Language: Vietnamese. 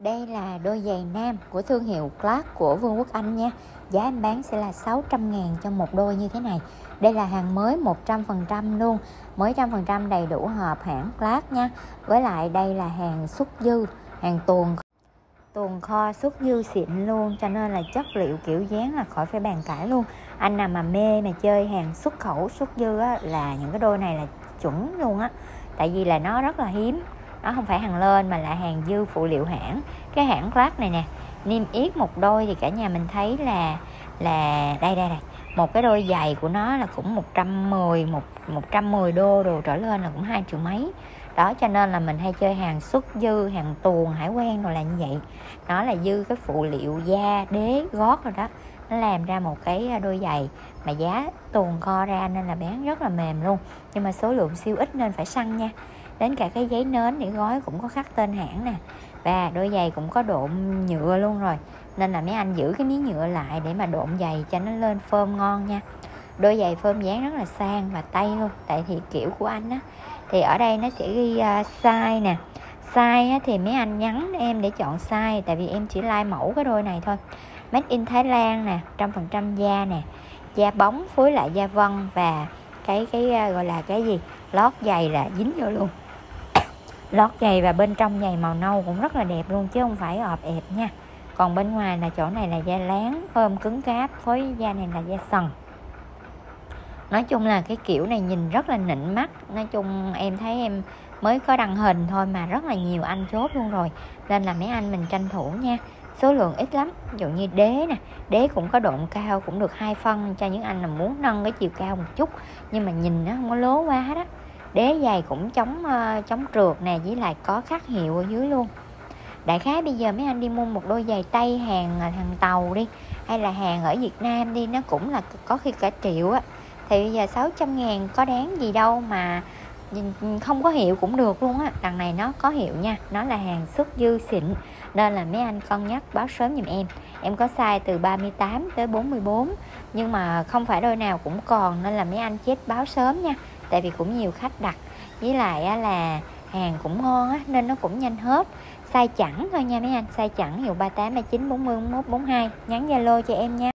Đây là đôi giày nam của thương hiệu Clark của Vương quốc Anh nha. Giá em bán sẽ là 600.000 cho một đôi như thế này. Đây là hàng mới 100% luôn, mới 100% đầy đủ hộp hãng Clark nha. Với lại đây là hàng xuất dư, hàng tuồn kho xuất dư xịn luôn, cho nên là chất liệu kiểu dáng là khỏi phải bàn cãi luôn. Anh nào mà mê mà chơi hàng xuất khẩu xuất dư á, là những cái đôi này là chuẩn luôn á. Tại vì là nó rất là hiếm, nó không phải hàng lên mà là hàng dư phụ liệu hãng. Cái hãng Clark này nè, niêm yết một đôi thì cả nhà mình thấy là đây một cái đôi giày của nó là cũng 110 đô đồ trở lên, là cũng 2 triệu mấy đó. Cho nên là mình hay chơi hàng xuất dư, hàng tuồn hải quan rồi là như vậy. Nó là dư cái phụ liệu da, đế, gót rồi đó, nó làm ra một cái đôi giày mà giá tuồn kho ra nên là bán rất là mềm luôn. Nhưng mà số lượng siêu ít nên phải săn nha. Đến cả cái giấy nến để gói cũng có khắc tên hãng nè. Và đôi giày cũng có độn nhựa luôn rồi, nên là mấy anh giữ cái miếng nhựa lại để mà độn giày cho nó lên phơm ngon nha. Đôi giày phơm dáng rất là sang và tay luôn. Tại thì kiểu của anh á, thì ở đây nó sẽ ghi size nè. Size á, thì mấy anh nhắn em để chọn size, tại vì em chỉ like mẫu cái đôi này thôi. Made in Thái Lan nè, 100% da nè, da bóng phối lại da vân. Và cái gọi là cái gì, lót giày là dính vô luôn. Lót giày và bên trong giày màu nâu cũng rất là đẹp luôn, chứ không phải ọp ẹp nha. Còn bên ngoài là chỗ này là da láng, phơm cứng cáp, phối da này là da sần. Nói chung là cái kiểu này nhìn rất là nịnh mắt. Nói chung em thấy em mới có đăng hình thôi mà rất là nhiều anh chốt luôn rồi, nên là mấy anh mình tranh thủ nha. Số lượng ít lắm. Ví dụ như đế nè, đế cũng có độn cao, cũng được 2 phân cho những anh là muốn nâng cái chiều cao một chút nhưng mà nhìn nó không có lố quá đó. Đế giày cũng chống trượt nè, với lại có khắc hiệu ở dưới luôn. Đại khái bây giờ mấy anh đi mua một đôi giày tây hàng tàu đi, hay là hàng ở Việt Nam đi, nó cũng là có khi cả triệu á. Thì bây giờ 600.000 có đáng gì đâu mà không có hiệu cũng được luôn á. Đằng này nó có hiệu nha, nó là hàng xuất dư xịn, nên là mấy anh cân nhắc báo sớm giùm em. Em có size từ 38 tới 44, nhưng mà không phải đôi nào cũng còn, nên là mấy anh chết báo sớm nha. Tại vì cũng nhiều khách đặt, với lại là hàng cũng ngon á, nên nó cũng nhanh hết. Size chẵn thôi nha mấy anh, size chẵn hiệu 38, 39, 40, 41, 42. Nhắn Zalo cho em nha.